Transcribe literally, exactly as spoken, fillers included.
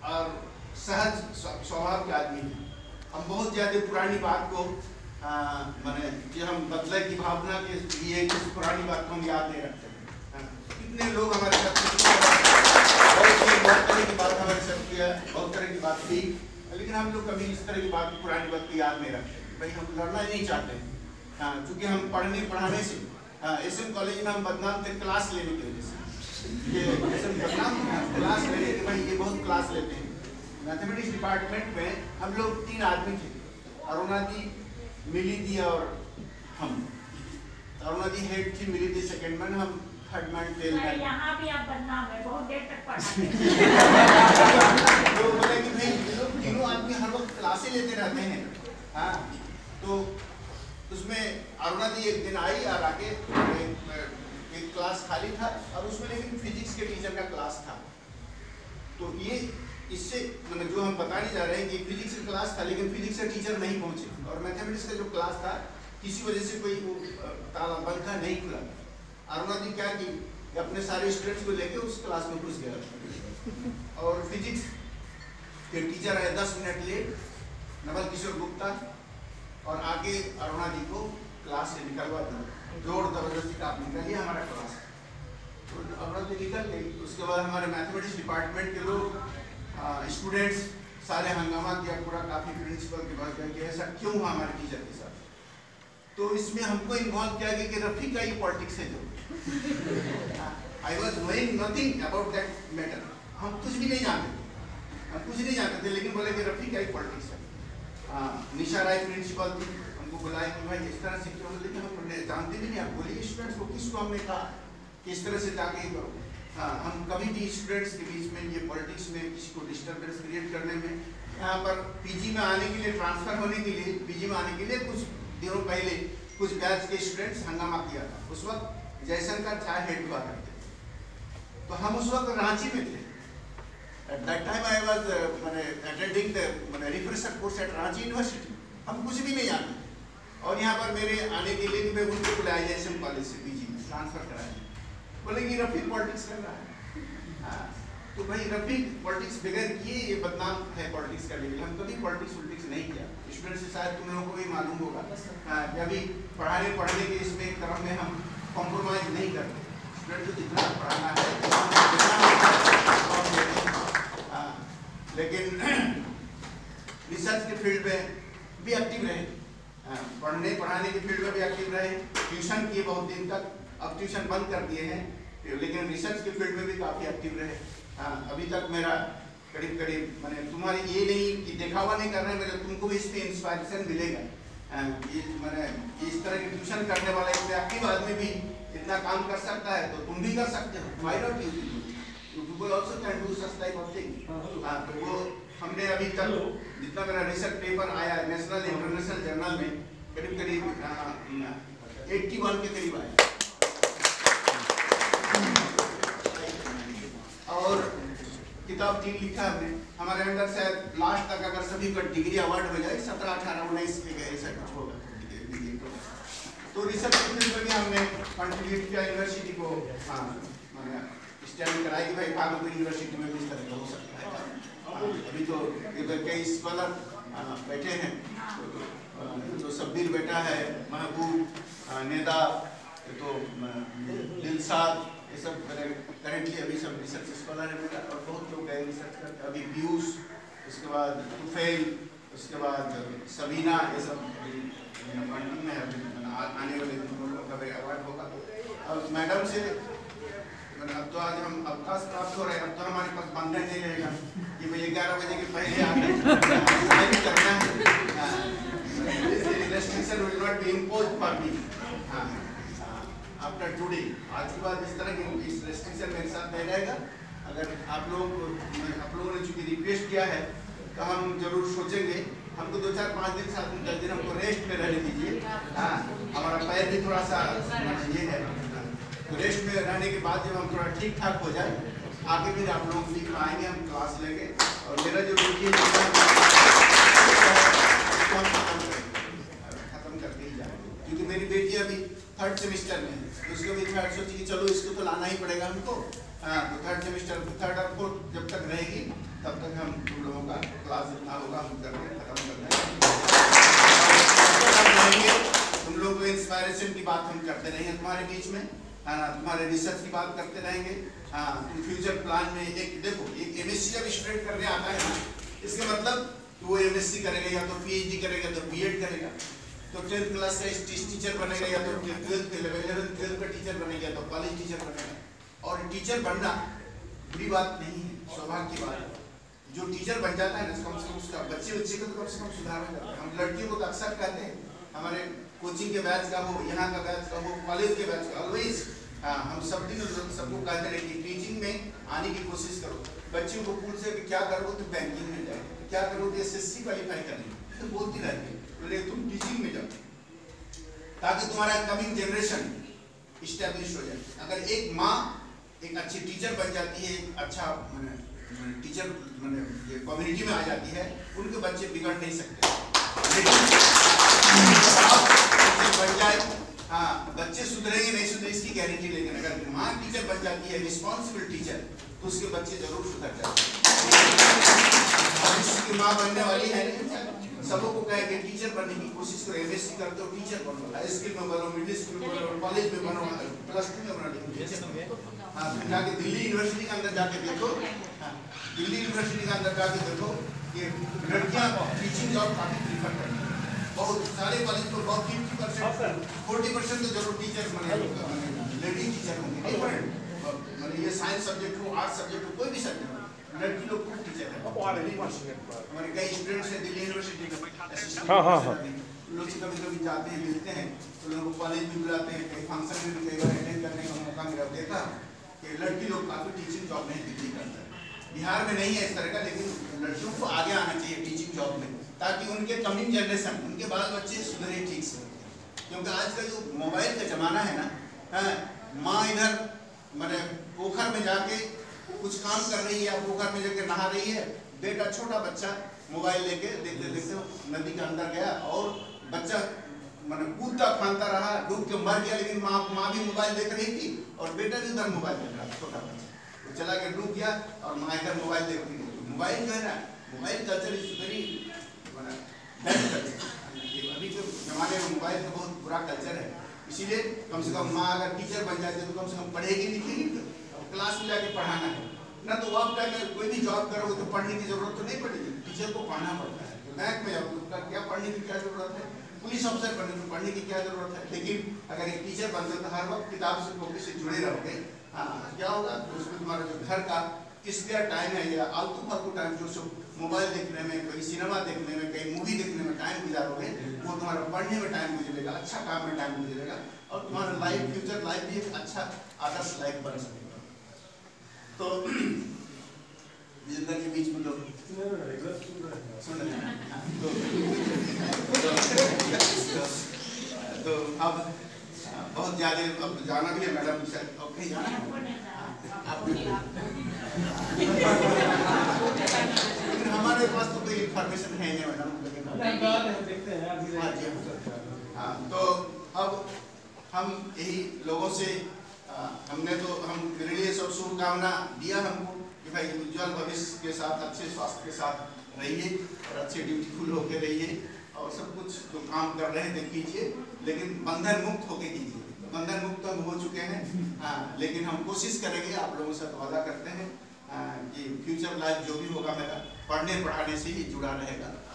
और सहज स्वभाव के आदमी हैं। हम बहुत ज़्यादा पुरानी बात को माने जो हम बदले की भावना के लिए किस पुरानी बात को हम याद नहीं रखते हैं। कितने लोग हमारे साथ बहुत बहुत तरह की बात हमारे साथ किया, बहुत तरह की बात की, लेकिन हम लोग कभी इस तरह की बात पुरानी बात को याद नहीं रखते। भाई हम लड़ना नहीं चाहते हैं, हाँ, क्योंकि हम पढ़ने पढ़ाने से एस एम कॉलेज में हम बदनाम थे क्लास लेने की वजह से। ये एस एम बदनाम क्लास लेने के भाई ये बहुत क्लास लेते हैं। मैथमेटिक्स डिपार्टमेंट में हम लोग तीन आदमी थे, अरुणा दी, मिली दी और हम। अरुणा दी हेड थी, मिली दी सेकंड मैन, हम थर्ड मैन टेल मैन। यहाँ भी आप बदनाम है, बहुत देर तक पढ़ाते तो बोला कि भाई लोग तीनों आदमी हर वक्त क्लासें लेते रहते हैं, हाँ। तो उसमें अरुणा दी एक दिन आई और आके एक क्लास खाली था और उसमें लेकिन फिजिक्स के टीचर का क्लास था। तो ये इससे मतलब जो हम बताने जा रहे हैं कि फिजिक्स का क्लास था लेकिन फिजिक्स का टीचर नहीं पहुंचे और मैथमेटिक्स का जो क्लास था किसी वजह से कोई वो ताला बंद था, नहीं खुला। अरुणा जी क्या की अपने सारे स्टूडेंट्स को लेके उस क्लास में घुस गया और फिजिक्स के टीचर आए दस मिनट लेट, नवल किशोर गुप्ता, और आगे अरुणा जी को क्लास से निकलवा दिया, जोर जबरदस्ती का आप निकलिए हमारा क्लास। तो अरुणा जी निकल गई। उसके बाद हमारे मैथमेटिक्स डिपार्टमेंट के लोग स्टूडेंट्स सारे हंगामा किया, पूरा काफ़ी प्रिंसिपल के पास गए कि ऐसा क्यों हुआ हमारे टीचर के साथ। तो इसमें हमको इन्वॉल्व किया गया कि रफ़ी का ये पॉलिटिक्स है जो I was knowing nothing about that matter. हम कुछ भी नहीं जानते थे, हम कुछ नहीं जानते थे, लेकिन बोले कि रफ़ी का ही पॉलिटिक्स है। हाँ, निशा राय प्रिंसिपल थी, हमको बुलाया कि भाई इस तरह से क्यों, लेकिन हम जानते भी नहीं। आप बोलिए स्टूडेंट्स को, किसको हमने कहा किस तरह से जाके ही करो। हाँ, हम कभी भी स्टूडेंट्स के बीच में ये पॉलिटिक्स में किसी को डिस्टर्बेंस क्रिएट करने में, यहाँ पर पीजी में आने के लिए, ट्रांसफ़र होने के लिए, पीजी में आने के लिए कुछ दिनों पहले कुछ बैच के स्टूडेंट्स हंगामा किया था। उस वक्त जयशंकर चाय हेड हुआ करते थे, तो हम उस वक्त रांची में थे। At that time I was uh, attending the refresher course at Ranchi University। हम कुछ भी नहीं जानते और यहाँ पर मेरे आने के लिए मैं उनको बुलाया एस एम कॉलेज से पीजी में ट्रांसफर कराया। बोले कि रफ़ी पॉलिटिक्स कर रहा है। हाँ, तो भाई रफ़ी पॉलिटिक्स बगैर किए ये बदनाम है पॉलिटिक्स का। लेकिन हम कभी पॉलिटिक्स वॉलिटिक्स नहीं किया। स्टूडेंट से शायद तुम लोगों को भी मालूम होगा, हाँ, अभी पढ़ाने पढ़ने के इसमें क्रम में हम कॉम्प्रोमाइज़ नहीं करते। स्टूडेंट को जितना पढ़ाना है लेकिन रिसर्च के फील्ड में भी एक्टिव रहे, पढ़ने पढ़ाने के फील्ड में भी एक्टिव रहे। ट्यूशन किए बहुत दिन तक, अब ट्यूशन बंद कर दिए हैं, लेकिन रिसर्च के फील्ड में भी काफ़ी एक्टिव रहे। हाँ, अभी तक मेरा करीब करीब मैंने तुम्हारी ये नहीं कि दिखावा नहीं कर रहे हैं, मेरे तुमको भी इसमें इंस्पायरेशन मिलेगा। ये मैंने इस तरह की ट्यूशन करने वाला इतना एक्टिव आदमी भी इतना काम कर सकता है तो तुम भी कर सकते हो। Why not you people also can do such type of thing. हाँ, तो वो हमने अभी तक जितना मेरा रिसर्च पेपर आया नेशनल इंटरनेशनल जर्नल में करीब करीब इक्यासी के करीब आया और किताब तीन लिखा हमने। हमारे अंदर शायद लास्ट तक अगर सभी का डिग्री अवार्ड हो जाए सत्रह अठारह उन्नीस के ऐसा कुछ होगा। तो रिसर्च फील्ड में भी हमने कंट्रीब्यूट किया यूनिवर्सिटी को। हाँ, मैंने स्टडी कराई कि भाई भागलपुर यूनिवर्सिटी में भी इस तरह का हो सकता है। हाँ, अभी तो इधर कई स्कॉलर बैठे हैं, तो, तो सब्बीर बेटा है, महबूब, नेदा, तो दिलसाद, ये सब करेंटली अभी सब रिसर्च स्कॉलर है मेरा। और बहुत लोग गए रिसर्च करते, अभी पीयूष, उसके बाद तुफैल, उसके बाद सबीना, ये सब फंडिंग में है। आने वाले दिनों का अवार्ड होगा। अब मैडम से अब तो आज हम अवकाश प्राप्त हो रहे हैं, अब तो हमारे पास बंधन नहीं रहेगा कि भाई ग्यारह बजे के पहले आगे करना है। Restriction will not be imposed for me after today. आज के बाद इस तरह की इस रेस्ट्रिक्शन मेरे साथ नहीं रहेगा। अगर आप लोग आप लोगों ने चूँकि रिक्वेस्ट किया है तो हम जरूर सोचेंगे। हमको दो चार पाँच दिन सात दिन दस दिन हमको रेस्ट में रहने दीजिए। हाँ, हमारा पैर भी थोड़ा सा ये है, तो रेस्ट में रहने के बाद जब हम थोड़ा ठीक ठाक हो जाए आगे फिर आप लोग भी आएंगे, हम क्लास लेंगे। और मेरा जो ड्यूटी है खत्म करके ही जाएंगे, क्योंकि मेरी बेटी अभी थर्ड सेमिस्टर में है, तो उसको भी थर्ड सोची कि चलो इसको तो लाना ही पड़ेगा हमको। हाँ, तो थर्ड सेमिस्टर थर्ड और फोर्थ जब तक रहेगी तब तक हम तुम लोगों का क्लास जितना होगा हम करके खत्म कर देंगे। तुम लोग को इंस्पायरेशन की बात हम करते रहेंगे तुम्हारे बीच में, है ना, तुम्हारे रिसर्च की बात करते रहेंगे। हाँ, फ्यूचर प्लान में एक देखो, एक एमएससी जब स्टूडेंट करने आता है ना, इसका मतलब वो एमएससी करेगा या तो पीएचडी करेगा तो बीएड करेगा, तो टेंथ क्लास का टीचर बनेगा या तो ट्वेल्थ इलेवन ट्वेल्थ का टीचर बनेगा तो कॉलेज टीचर बनेगा। और टीचर बनना बुरी बात नहीं है, सौभाग्य की बात है। जो टीचर बन जाता है ना, कम से कम उसका बच्चे बच्चे को तो कम से कम सुधार हो जाता है। हम लड़कियों को तो अक्सर कहते हैं, हमारे कोचिंग के बैच का हो, यहाँ का बैच का हो, कॉलेज के बैच का, ऑलवेज हम सब दिन सबको कहते रहे कि टीचिंग में आने की कोशिश करो। बच्चों को पूछ से क्या करो तो बैंकिंग में जाए, क्या करो तो एसएससी क्वालिफाई करनी, तो बोलती रहती है, बोले तुम टीचिंग में जाओ ताकि तुम्हारा कमिंग जनरेशन इस्टेब्लिश हो जाए। अगर एक माँ एक अच्छी टीचर बन जाती है, अच्छा टीचर ये कम्युनिटी में आ जाती है, उनके बच्चे बिगड़ नहीं सकते। लेकिन बन जाए, हाँ, बच्चे सुधरेंगे नहीं सुधरे इसकी गारंटी, लेकिन अगर माँ टीचर बन जाती है, रिस्पॉन्सिबल टीचर, तो उसके बच्चे जरूर सुधर जाते हैं। इसकी माँ बनने वाली है, सबों को कहे कि टीचर बनने की कोशिश करो, एमएससी करते हो टीचर बनो, हाई स्कूल में बनो, मिडिल स्कूल में बनो, कॉलेज में बनो, प्लस टू में बनो, टीचर बनो। हाँ, फिर जाके दिल्ली यूनिवर्सिटी के अंदर जाके देखो, हाँ, दिल्ली यूनिवर्सिटी के अंदर जाके देखो कि लड़कियां टीचिंग जॉब काफी प्रीफर करती हैं। बहुत सारे कॉलेज को बहुत फिफ्टी परसेंट फोर्टी परसेंट तो जरूर टीचर बने, लेडी टीचर होंगे, डिफरेंट मतलब ये साइंस सब्जेक्ट हो, आर्ट्स सब्जेक्ट हो, कोई भी सब्जेक्ट हो, लड़की लोग खूब टीचर है। हमारे कई स्टूडेंट्स हैं दिल्ली यूनिवर्सिटी में, हाँ हाँ हाँ लोग कभी कभी जाते हैं, मिलते हैं, तो लोगों को कॉलेज भी बुलाते हैं, कई फंक्शन में भी कई बार अटेंड करने का मौका मिला, देखा कि लड़की लोग काफ़ी टीचिंग जॉब में बिक्री करते हैं। बिहार में नहीं है इस तरह का, लेकिन लड़कियों को आगे आना चाहिए टीचिंग जॉब में, ताकि उनके कमिंग जनरेशन, उनके बाल बच्चे सुधरे ठीक से। क्योंकि आज का जो मोबाइल का जमाना है ना, माँ इधर मैंने पोखर में जाके कुछ काम कर रही है या पोखर में जाके नहा रही है, बेटा छोटा बच्चा मोबाइल लेके देखते देखते नदी के अंदर गया और बच्चा मैंने कूदता फांदता रहा, डूब के मर गया। लेकिन माँ माँ भी मोबाइल देख रही थी और बेटा भी उधर मोबाइल देख रहा था, छोटा बच्चा, वो चला के डूब गया और माँ इधर मोबाइल देख रही थी। मोबाइल जो है ना, mobile culture is very bad culture. अभी के जमाने में मोबाइल का बहुत बुरा कल्चर है, इसीलिए कम से कम माँ अगर टीचर बन जाती है तो कम से कम पढ़ेगी लिखेगी, क्लास में जाके पढ़ाना है ना। तो आप अगर कोई भी जॉब करोगे तो पढ़ने की जरूरत तो नहीं पड़ेगी, टीचर को पढ़ना पड़ता है। बैंक में जाओ तो क्या पढ़ने की क्या जरूरत है, पुलिस ऑफिसर बनने को पढ़ने की क्या जरूरत है। लेकिन अगर एक टीचर बनते तो हर वक्त किताब से कॉपी से जुड़े रहोगे, हाँ, क्या होगा तो उसमें तुम्हारा जो घर का स्पेयर टाइम है या आलतू फालतू टाइम जो सब मोबाइल देखने में, कोई सिनेमा देखने में, कहीं मूवी देखने में टाइम गुजारोगे, वो तुम्हारा पढ़ने में टाइम गुजरेगा, अच्छा काम में टाइम गुजरेगा और तुम्हारा लाइफ फ्यूचर लाइफ भी एक अच्छा आदर्श लाइफ बन सकेगा। तो जिंदगी के बीच में लोग सुन रहे हैं, तो अब बहुत ज्यादा अब जाना भी है मैडम, शायद अब कहीं जाना है लेकिन हमारे पास तो कोई इन्फॉर्मेशन है नहीं मैडम, लेकिन देखते हैं अभी। हाँ, तो अब हम यही लोगों से आ, हमने तो हम मेरे लिए सब शुभकामना दिया हमको कि भाई उज्जवल भविष्य के साथ, अच्छे स्वास्थ्य के साथ रहिए और अच्छे ड्यूटीफुल होके रहिए और सब कुछ जो काम कर रहे हैं कीजिए, लेकिन बंधन मुक्त होके कीजिए। बंधन मुक्त हम हो चुके हैं, हाँ, लेकिन हम कोशिश करेंगे, आप लोगों से वादा करते हैं आ, कि फ्यूचर लाइफ जो भी होगा मेरा पढ़ने पढ़ाने से ही जुड़ा रहेगा।